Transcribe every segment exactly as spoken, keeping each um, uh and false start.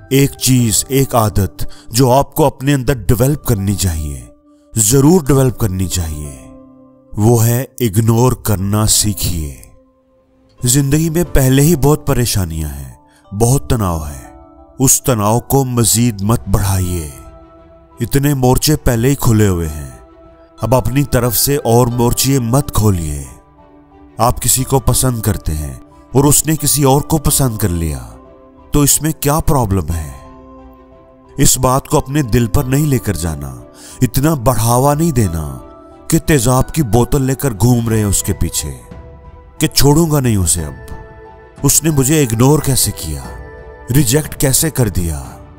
एक चीज, एक आदत जो आपको अपने अंदर डेवलप करनी चाहिए, जरूर डेवलप करनी चाहिए, वो है इग्नोर करना सीखिए। जिंदगी में पहले ही बहुत परेशानियां हैं, बहुत तनाव है, उस तनाव को मजीद मत बढ़ाइए। इतने मोर्चे पहले ही खुले हुए हैं, अब अपनी तरफ से और मोर्चे मत खोलिए। आप किसी को पसंद करते हैं और उसने किसी और को पसंद कर लिया, तो इसमें क्या प्रॉब्लम है? इस बात को अपने दिल पर नहीं लेकर जाना, इतना बढ़ावा नहीं देना कि तेजाब की बोतल लेकर घूम रहे हैं उसके पीछे कि छोड़ूंगा नहीं उसे। अब उसने मुझे इग्नोर कैसे किया, रिजेक्ट कैसे कर दिया,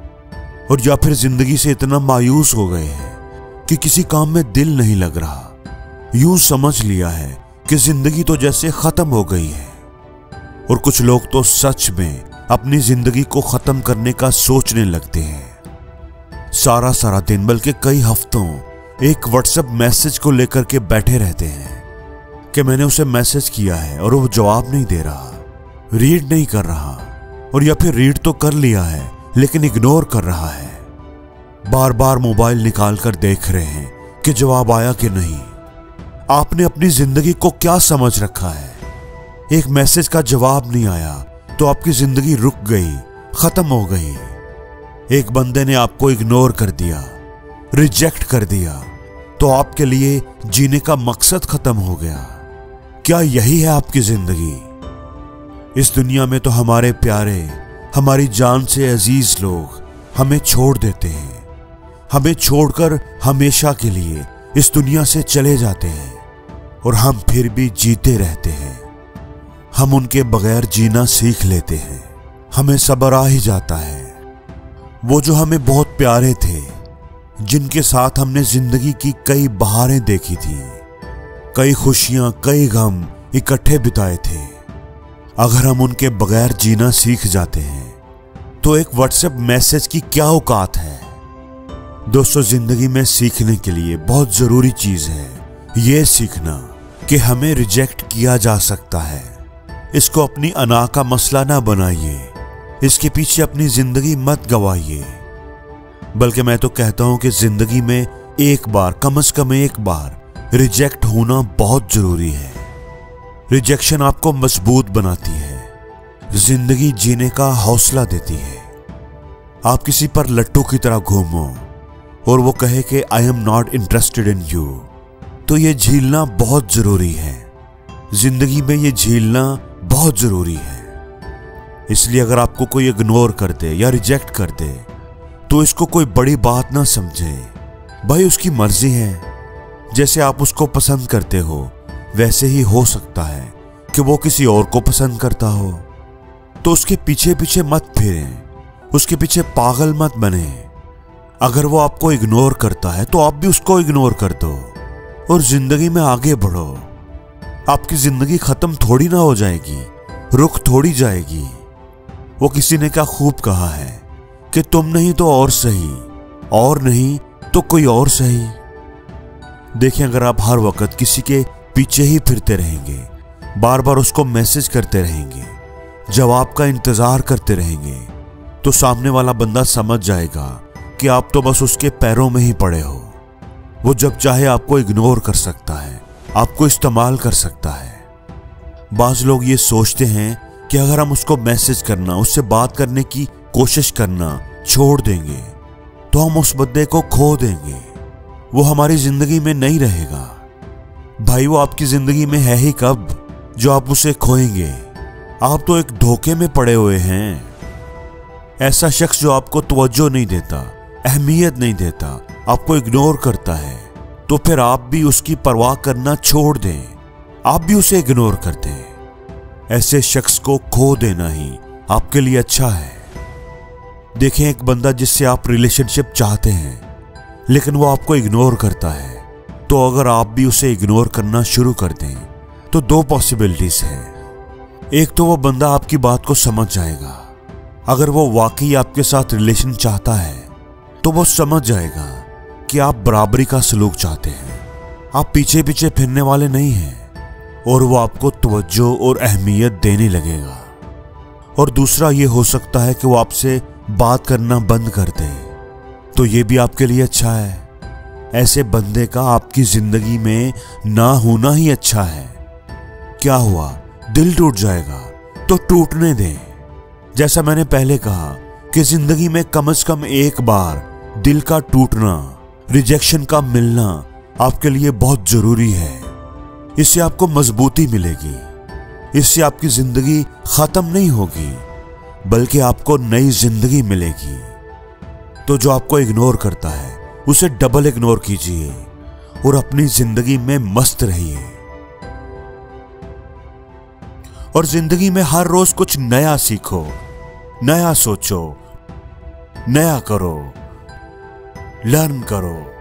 और या फिर जिंदगी से इतना मायूस हो गए हैं कि किसी काम में दिल नहीं लग रहा। यूं समझ लिया है कि जिंदगी तो जैसे खत्म हो गई है। और कुछ लोग तो सच में अपनी जिंदगी को खत्म करने का सोचने लगते हैं। सारा सारा दिन, बल्कि कई हफ्तों एक व्हाट्सएप मैसेज को लेकर के बैठे रहते हैं कि मैंने उसे मैसेज किया है और वो जवाब नहीं दे रहा, रीड नहीं कर रहा, और या फिर रीड तो कर लिया है लेकिन इग्नोर कर रहा है। बार बार मोबाइल निकाल कर देख रहे हैं कि जवाब आया कि नहीं। आपने अपनी जिंदगी को क्या समझ रखा है? एक मैसेज का जवाब नहीं आया तो आपकी जिंदगी रुक गई, खत्म हो गई। एक बंदे ने आपको इग्नोर कर दिया, रिजेक्ट कर दिया, तो आपके लिए जीने का मकसद खत्म हो गया। क्या यही है आपकी जिंदगी? इस दुनिया में तो हमारे प्यारे, हमारी जान से अजीज लोग हमें छोड़ देते हैं, हमें छोड़कर हमेशा के लिए इस दुनिया से चले जाते हैं, और हम फिर भी जीते रहते हैं। हम उनके बगैर जीना सीख लेते हैं, हमें सब्र आ ही जाता है। वो जो हमें बहुत प्यारे थे, जिनके साथ हमने जिंदगी की कई बहारें देखी थी, कई खुशियां, कई गम इकट्ठे बिताए थे, अगर हम उनके बगैर जीना सीख जाते हैं तो एक व्हाट्सएप मैसेज की क्या औकात है? दोस्तों, जिंदगी में सीखने के लिए बहुत जरूरी चीज है यह सीखना कि हमें रिजेक्ट किया जा सकता है। इसको अपनी अना का मसला ना बनाइए, इसके पीछे अपनी जिंदगी मत गवाइए। बल्कि मैं तो कहता हूं कि जिंदगी में एक बार, कम से कम एक बार रिजेक्ट होना बहुत जरूरी है। रिजेक्शन आपको मजबूत बनाती है, जिंदगी जीने का हौसला देती है। आप किसी पर लट्टू की तरह घूमो और वो कहे कि I am not interested in you, तो ये झीलना बहुत जरूरी है। जिंदगी में ये झीलना बहुत जरूरी है। इसलिए अगर आपको कोई इग्नोर कर दे या रिजेक्ट कर दे तो इसको कोई बड़ी बात ना समझे। भाई, उसकी मर्जी है। जैसे आप उसको पसंद करते हो वैसे ही हो सकता है कि वो किसी और को पसंद करता हो। तो उसके पीछे पीछे मत फिरें, उसके पीछे पागल मत बने। अगर वो आपको इग्नोर करता है तो आप भी उसको इग्नोर कर दो और जिंदगी में आगे बढ़ो। आपकी जिंदगी खत्म थोड़ी ना हो जाएगी, रुक थोड़ी जाएगी। वो किसी ने क्या खूब कहा है कि तुम नहीं तो और सही, और नहीं तो कोई और सही। देखें, अगर आप हर वक्त किसी के पीछे ही फिरते रहेंगे, बार बार उसको मैसेज करते रहेंगे, जवाब का इंतजार करते रहेंगे, तो सामने वाला बंदा समझ जाएगा कि आप तो बस उसके पैरों में ही पड़े हो। वो जब चाहे आपको इग्नोर कर सकता है, आपको इस्तेमाल कर सकता है। बाज लोग ये सोचते हैं कि अगर हम उसको मैसेज करना, उससे बात करने की कोशिश करना छोड़ देंगे तो हम उस बंदे को खो देंगे, वो हमारी जिंदगी में नहीं रहेगा। भाई, वो आपकी जिंदगी में है ही कब जो आप उसे खोएंगे? आप तो एक धोखे में पड़े हुए हैं। ऐसा शख्स जो आपको तवज्जो नहीं देता, अहमियत नहीं देता, आपको इग्नोर करता है, तो फिर आप भी उसकी परवाह करना छोड़ दें, आप भी उसे इग्नोर कर दें। ऐसे शख्स को खो देना ही आपके लिए अच्छा है। देखें, एक बंदा जिससे आप रिलेशनशिप चाहते हैं लेकिन वो आपको इग्नोर करता है, तो अगर आप भी उसे इग्नोर करना शुरू कर दें तो दो पॉसिबिलिटीज हैं। एक तो वो बंदा आपकी बात को समझ जाएगा। अगर वो वाकई आपके साथ रिलेशन चाहता है तो वो समझ जाएगा कि आप बराबरी का सलूक चाहते हैं, आप पीछे पीछे फिरने वाले नहीं हैं, और वो आपको तवज्जो और अहमियत देने लगेगा। और दूसरा ये हो सकता है कि वो आपसे बात करना बंद कर दे तो ये भी आपके लिए अच्छा है। ऐसे बंदे का आपकी जिंदगी में ना होना ही अच्छा है। क्या हुआ, दिल टूट जाएगा तो टूटने दें। जैसा मैंने पहले कहा कि जिंदगी में कम से कम एक बार दिल का टूटना, रिजेक्शन का मिलना आपके लिए बहुत जरूरी है। इससे आपको मजबूती मिलेगी, इससे आपकी जिंदगी खत्म नहीं होगी बल्कि आपको नई जिंदगी मिलेगी। तो जो आपको इग्नोर करता है उसे डबल इग्नोर कीजिए और अपनी जिंदगी में मस्त रहिए। और जिंदगी में हर रोज कुछ नया सीखो, नया सोचो, नया करो, लर्न करो।